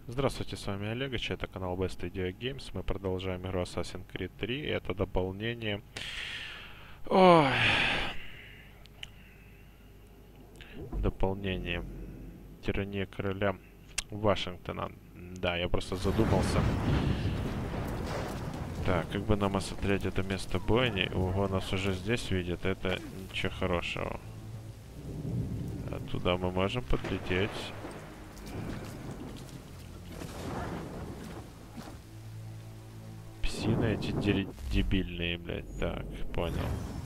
Здравствуйте, с вами Олегович, это канал Best Idea Games. Мы продолжаем игру Assassin's Creed 3. И это дополнение... Ой. Дополнение. Тирания короля Вашингтона. Да, я просто задумался. Так, как бы нам осмотреть это место бойни? Ого, нас уже здесь видят. Это ничего хорошего. А туда мы можем подлететь. Псины эти дебильные, блядь. Так, понял.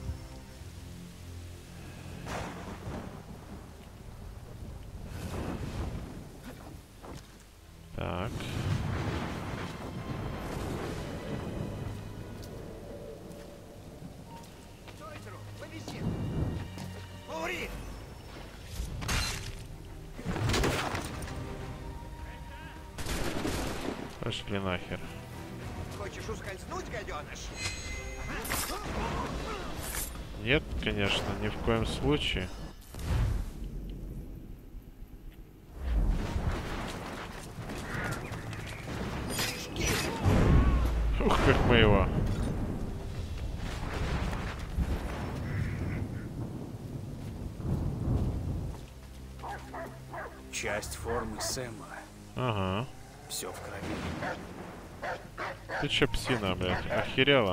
Так. Пошли нахер. Хочешь ускользнуть, гаденыш? Нет, конечно, ни в коем случае. Ух, как мы его. Часть формы Сэма. Ага. Все в крови. Ты че, псина, блядь, охерела?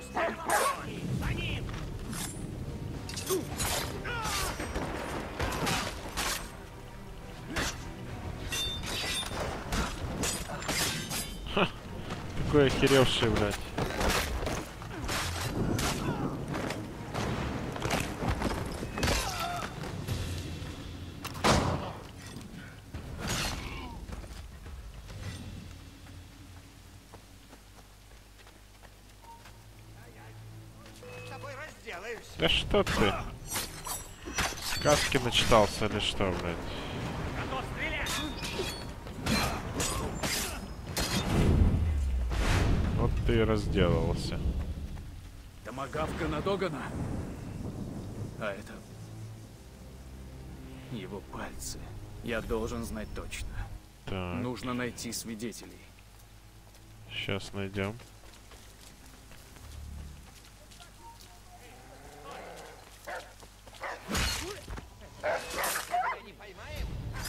Ха, какой охеревший, блядь. С тобой разделаюсь. Да что ты? Сказки начитался или что, блядь? Готов стрелять! Вот ты и разделался. Томагавка на Догана. А это... его пальцы. Я должен знать точно. Так, Нужно найти свидетелей. сейчас найдем. Не поймаем?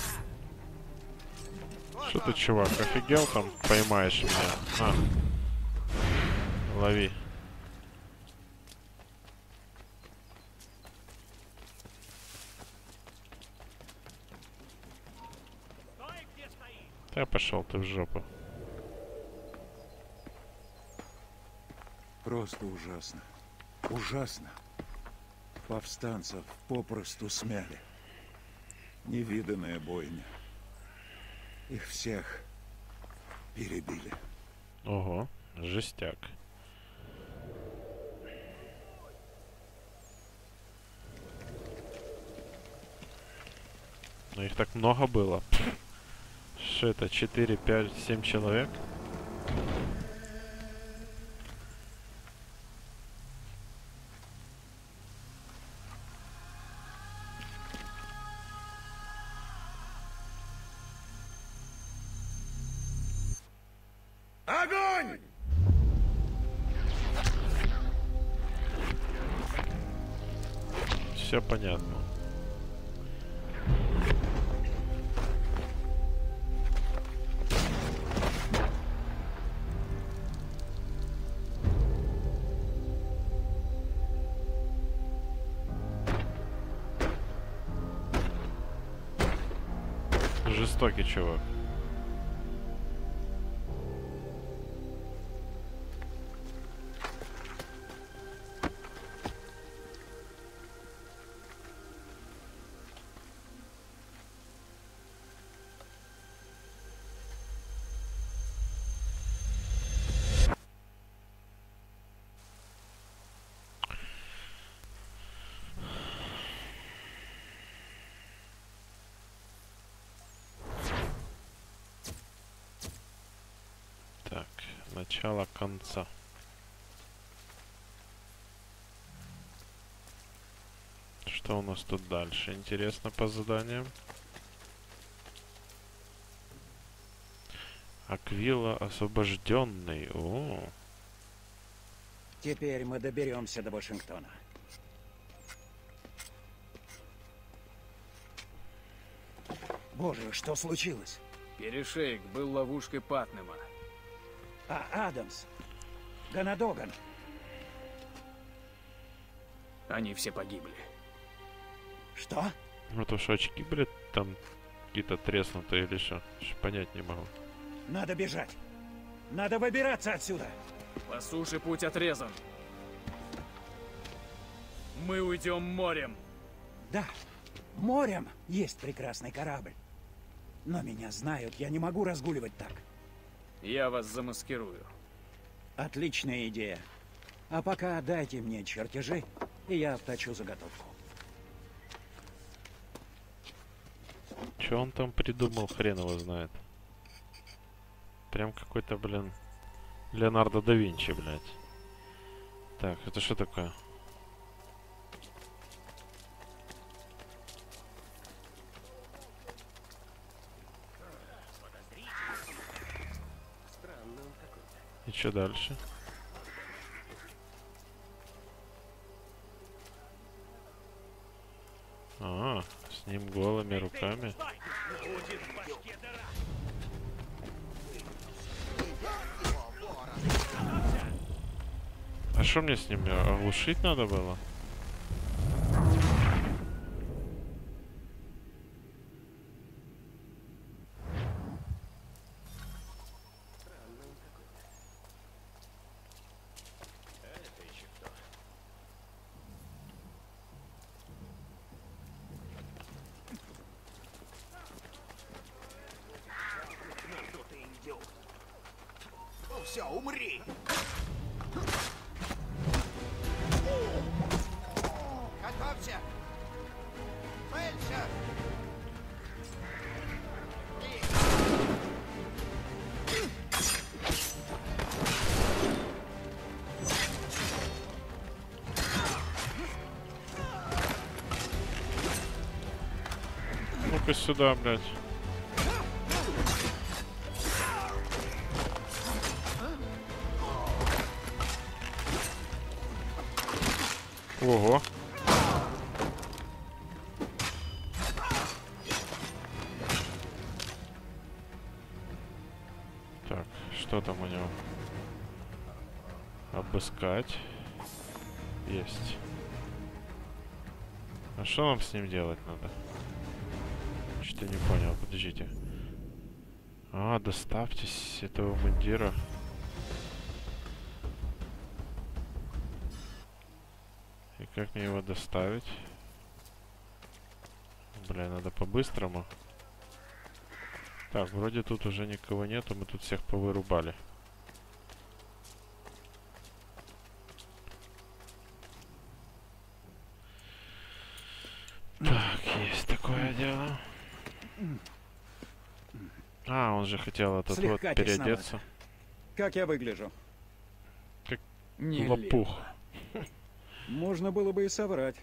Что ты, чувак, офигел там? Поймаешь меня. А. Лови. Стой, где стоишь! Да пошел ты в жопу. Просто ужасно. Ужасно. Повстанцев попросту смяли. Невиданная бойня. Их всех перебили. Ого, жестяк. Но их так много было. Что это, 4, 5, 7 человек? Огонь! Все понятно. Жестокий чувак. Так, начало конца. Что у нас тут дальше? Интересно по заданиям. Аквила освобожденный. О, Теперь мы доберемся до Вашингтона. Боже, что случилось? Перешейк был ловушкой Патнема. А Адамс? Ганадоган? Они все погибли. Что? ну то что очки, блядь, там какие-то треснутые или что? Понять не могу. Надо бежать. Надо выбираться отсюда. По суше путь отрезан. Мы уйдем морем. Да, морем есть прекрасный корабль. Но меня знают, я не могу разгуливать так. Я вас замаскирую. Отличная идея. А пока дайте мне чертежи, и я обточу заготовку. Че он там придумал, хрен его знает. Прям какой-то, блин, Леонардо да Винчи, блядь. Так, это что такое? И что дальше? А, с ним голыми руками. Будет в башке дыра. А что мне с ним? Оглушить надо было? Все, умри! Готовься! Фельдшер! Ну-ка сюда, блядь. Ого. Так, что там у него? Обыскать. Есть. А что нам с ним делать надо? Что-то не понял, подождите. А, доставьте с этого мундира. И как мне его доставить? Бля, надо по-быстрому. Так, вроде тут уже никого нету, мы тут всех повырубали. Так, есть такое дело. А, он же хотел этот вот Слегка переодеться. тесновато. Как я выгляжу? Нелепо. Лопух. Можно было бы и соврать.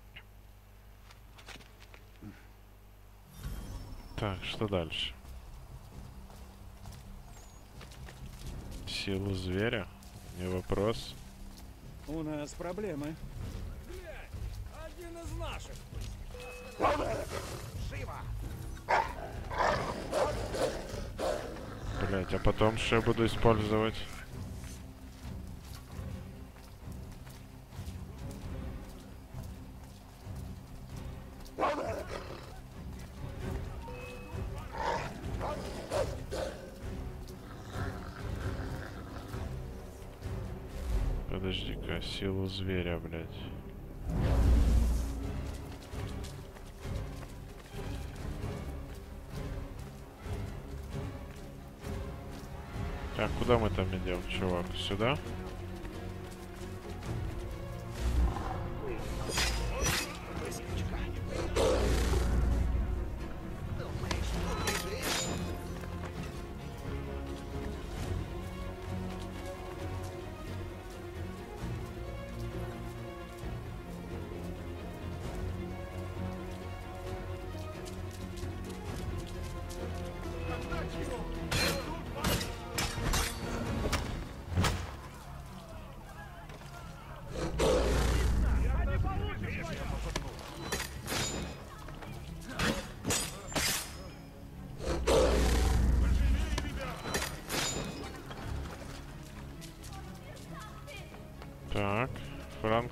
Так, что дальше? Силу зверя? Не вопрос. У нас проблемы. Один из наших! Живо! Блять, а потом что я буду использовать? Подожди-ка, силу зверя, блядь. Так, куда мы там идем, чувак? Сюда?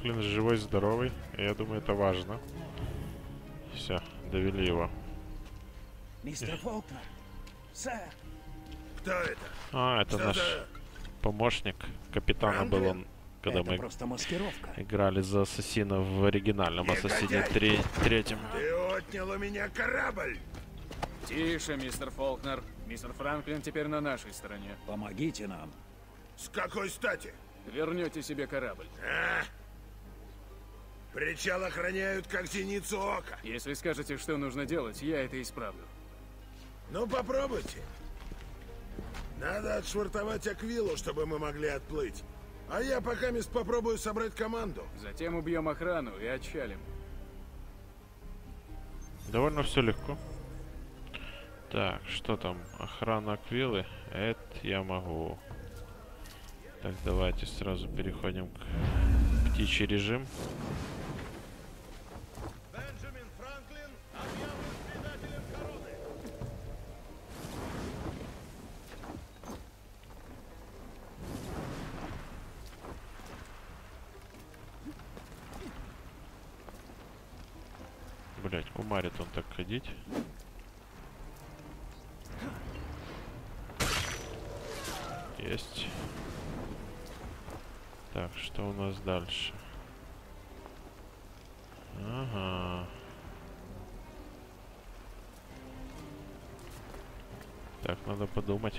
Франклин живой, здоровый. Я думаю, это важно. Все, довели его. Мистер Фолкнер. Сэр. Кто это? А, это наш помощник капитана был он, когда Это мы просто маскировка. играли за ассасина в оригинальном Ассасине 3. Ты отнял у меня корабль! Тише, мистер Фолкнер. Мистер Франклин теперь на нашей стороне. Помогите нам. С какой стати? Вернете себе корабль. Причал охраняют, как зеницу ока. Если скажете, что нужно делать, я это исправлю. Ну, попробуйте. Надо отшвартовать Аквилу, чтобы мы могли отплыть. А я пока мест попробую собрать команду. Затем убьем охрану и отчалим. Довольно все легко. Так, что там? Охрана Аквилы. Это я могу. Так, давайте сразу переходим к птичий режим. Бенджамин Франклин объявлен предателем короны. Блять, умарит он так ходить. Есть. Так, что у нас дальше? Ага. Так, надо подумать.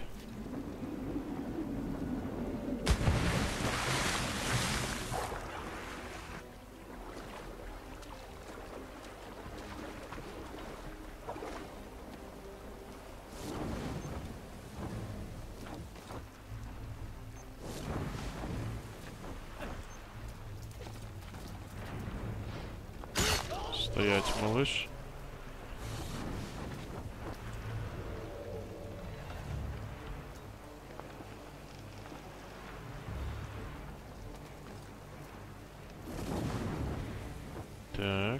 Стоять, малыш. Так.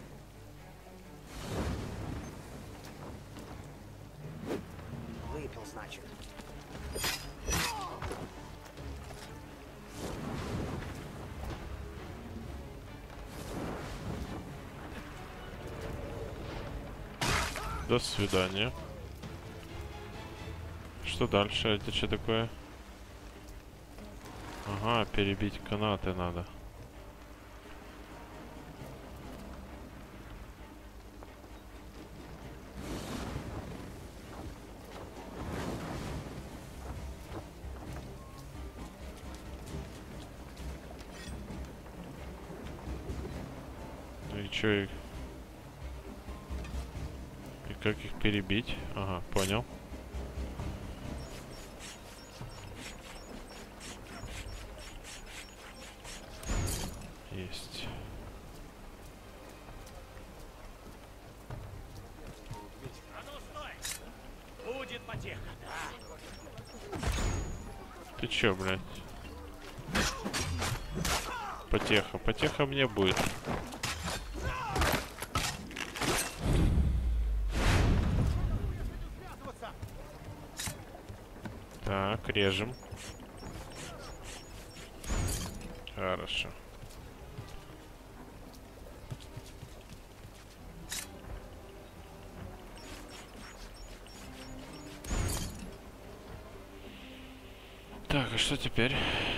Выпил, значит. До свидания. Что дальше? Это что такое? Ага, перебить канаты надо. Ну и чё их? И как их перебить? Ага, понял. Есть. А ну стой! Будет потеха, да? Ты чё, блядь? Потеха. Потеха мне будет. Так, режем. Хорошо. Так, а что теперь?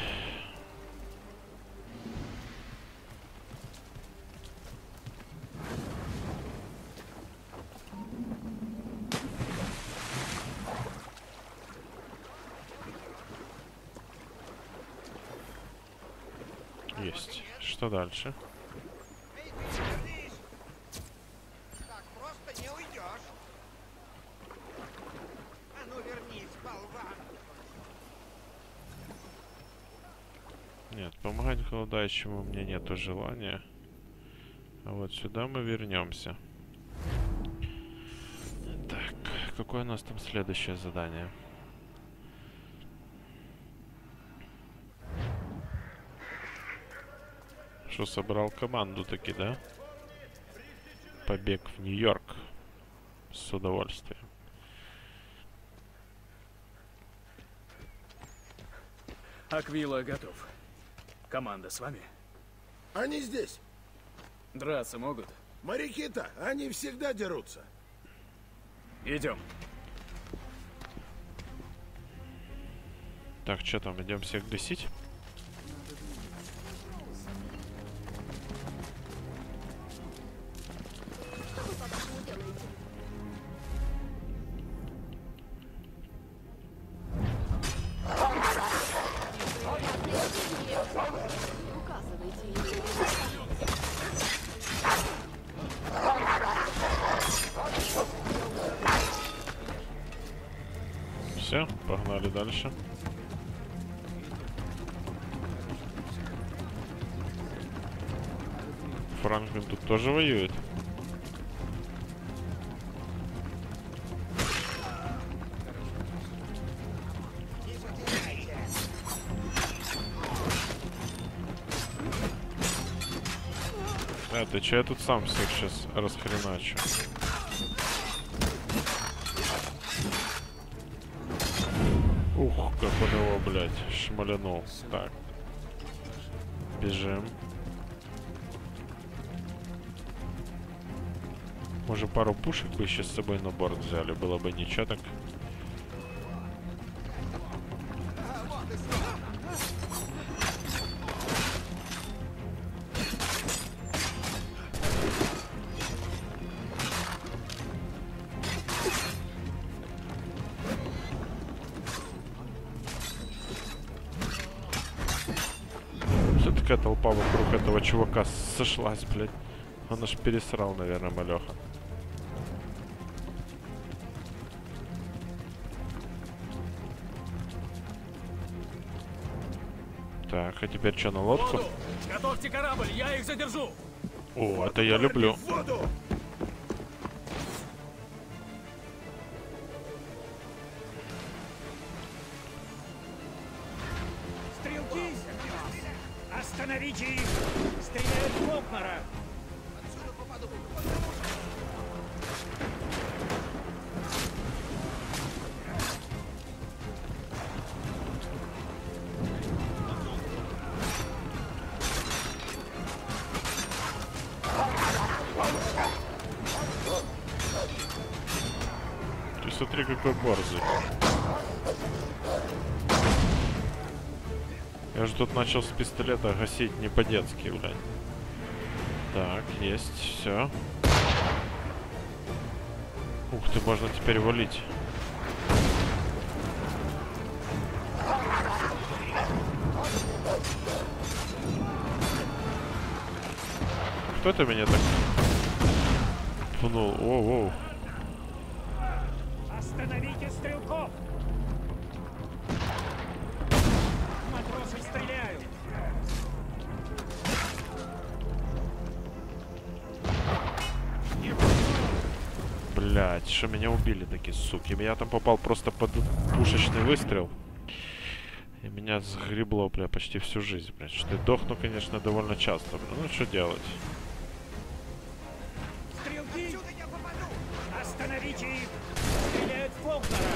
Есть. Что дальше? Эй, ты вернись! Так просто не уйдешь. А ну вернись, болван! Нет, помогать голодающему мне нету желания. А вот сюда мы вернемся. Так, какое у нас там следующее задание? Что, собрал команду таки, да? Побег в Нью-Йорк. С удовольствием. Аквила готов. Команда с вами? Они здесь. Драться могут? Моряки-то, они всегда дерутся. Идем. Так, что там, идем всех гасить? Все, погнали дальше. Франклин тут тоже воюет. Ты че, я тут сам всех сейчас расхреначу. Ух, как он его, блядь, шмалянул. Так. Бежим. Может, пару пушек бы еще с собой на борт взяли, было бы ничего так. Все такая толпа вокруг этого чувака сошлась, блядь. Он аж пересрал, наверное, малеха. Так, а теперь что, на лодку? Воду! Готовьте корабль, я их задержу! О, это я люблю. В воду! Стрелки! Остановите их! Стреляют в Фолкнера! Ты смотри, какой борзый. Я же тут начал с пистолета гасить не по-детски, блядь. Так, есть, все. Ух ты, можно теперь валить. Кто это меня так пнул? Воу-воу. Остановите стрелков! Матросы стреляют! Блять, что меня убили такие суки. Я там попал просто под пушечный выстрел. И меня сгребло, бля, почти всю жизнь, блядь. Что я дохну, конечно, довольно часто, бля. Ну, что делать? Стрелки! Остановите их! Стреляют в Фолкнера!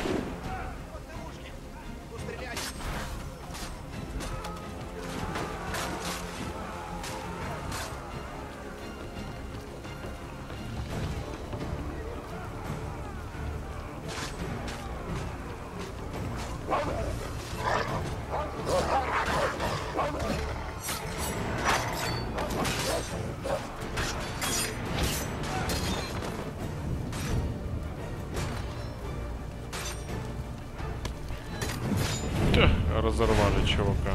Разорвали чувака.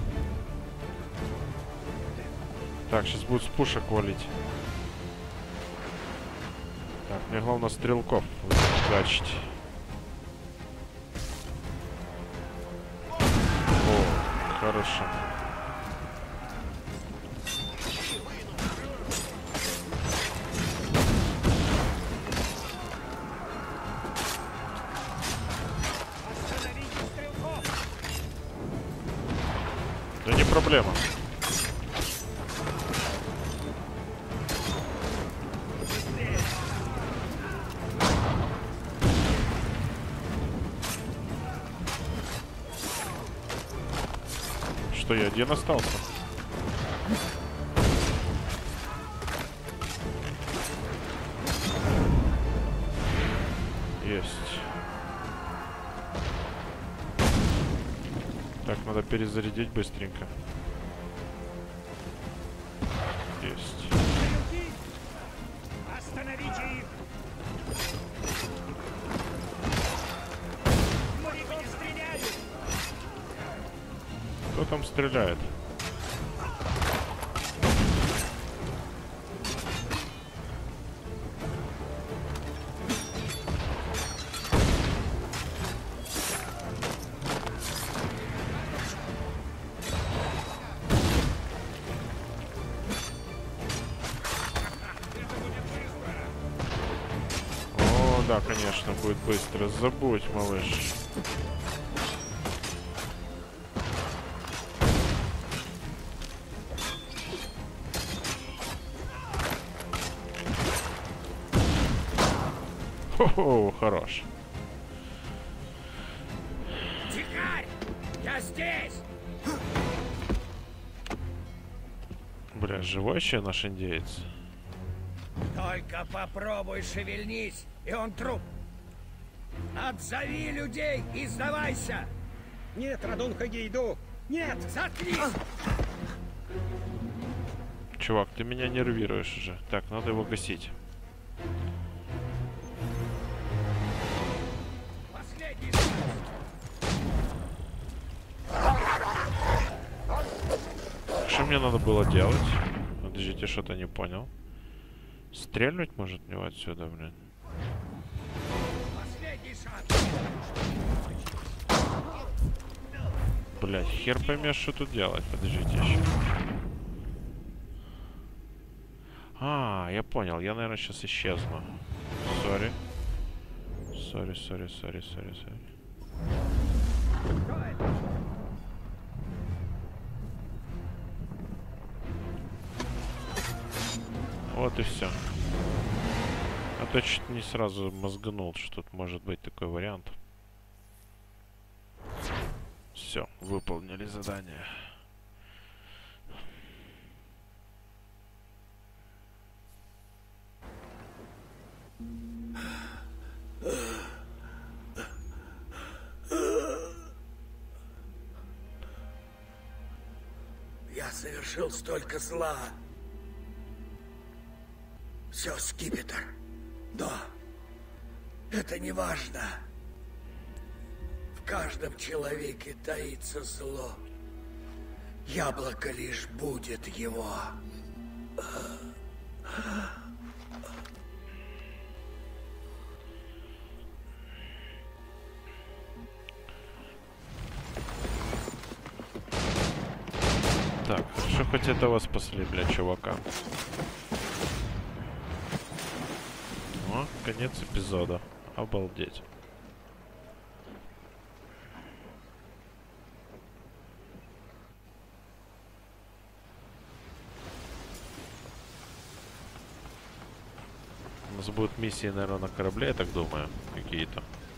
Так, сейчас будут с пушек валить. Так, мне главное стрелков гачить. О, хорошо. Да не проблема. Что, я один остался? Есть. Так, надо перезарядить быстренько. Есть. Остановите их! Мои не стреляют! Кто там стреляет? О, да, конечно, будет быстро. Забудь, малыш. Хо-хо, хорош. Дикарь! Я здесь! Бля, живой еще наш индеец? Только попробуй шевельнись, и он труп. Отзови людей и сдавайся! Нет, Радун Хагейду! Нет, заткнись! Чувак, ты меня нервируешь уже. Так, надо его гасить. Последний шанс! Что мне надо было делать? Подождите, что-то не понял. Стрельнуть может в него отсюда, блин. Последний шанс! Блять, хер поймешь, что тут делать. Подождите еще. А, я понял. Я, наверное, сейчас исчезну. Сори. Сори. Вот и все. А то чуть не сразу мозганул, что тут может быть такой вариант. Все, выполнили задание. Я совершил столько зла. Все, скипетр. Но это не важно. В каждом человеке таится зло. Яблоко лишь будет его. Так, хорошо, хоть этого спасли, бля, чувака. О, конец эпизода. Обалдеть. У нас будут миссии, наверное, на корабле, я так думаю, какие-то.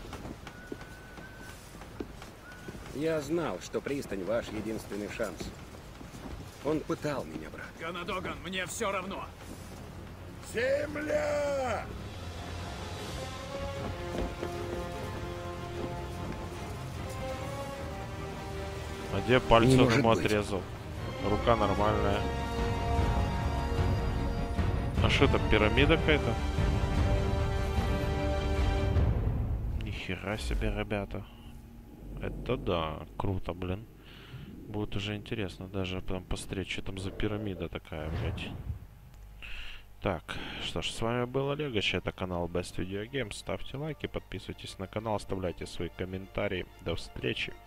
Я знал, что пристань ваш единственный шанс. Он пытал меня, брат. Ганадоган, мне все равно. Земля! А где пальцы Не он может ему быть. отрезал? Рука нормальная. А что это, пирамида какая-то? Нихера себе, ребята. Это да, круто, блин. Будет уже интересно даже прям посмотреть, что там за пирамида такая, блядь. Так, что ж, с вами был Олегач, это канал Best Video Games. Ставьте лайки, подписывайтесь на канал, оставляйте свои комментарии. До встречи.